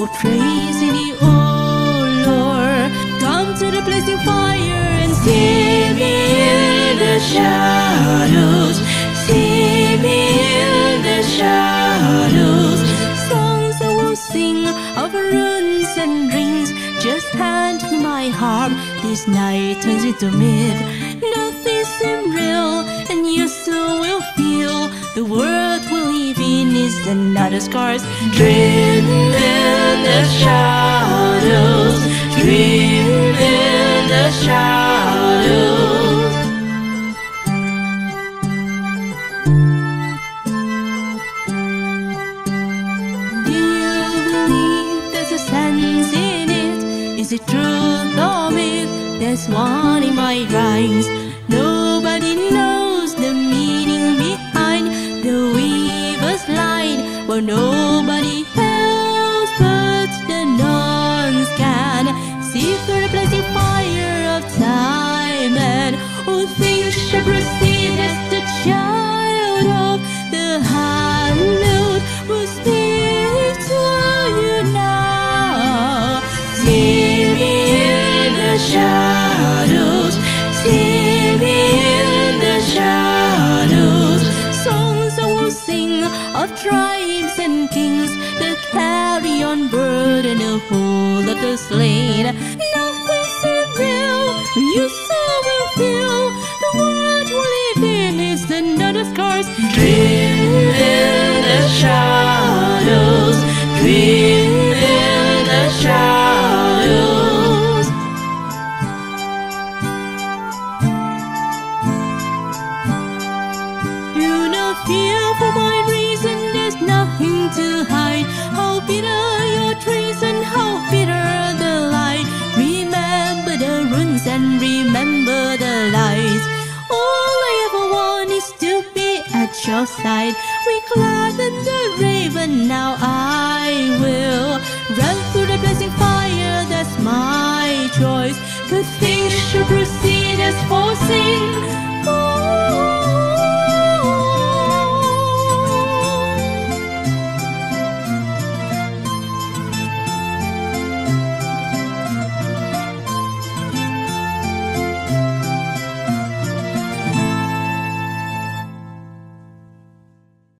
praise thee, O Lord. Come to the blazing fire and see me in the shadows. See me in the shadows. Songs I will sing of runes and rings. Just hand me my harp. This night turns into myth. Nothing seems real, and you soon will feel the world we live in is another scar's dream in the shadows. Dream in the shadows. Do you believe there's a sense in it? Is it truth or myth? There's one in my rhymes. Nobody knows the meaning behind the weaver's line. Well, nobody else but the nuns can see through the blazing fire of time, and all things shall proceed as the child of the hallowed will speak to you now. See me in the shadows. See me in the shadows. Songs I will sing of tribes and kings that carry on burden the whole of the slain. Nothing seems real, you so will feel the world we live in is another scar's dream in the shadows. Dream in the shadows. Do not fear for my reason, there's nothing to hide. How bitter your treason, how bitter the light. Remember the runes and remember the lies. All I ever want is to be at your side. We gladden the raven, now I will run through the blazing fire, that's my choice. Good things should proceed as foreseen.